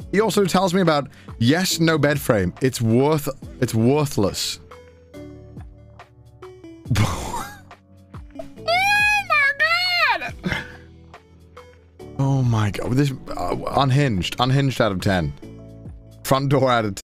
He also tells me about, yes, no bed frame. It's worthless. Oh my god. This unhinged out of 10. Front door out of 10.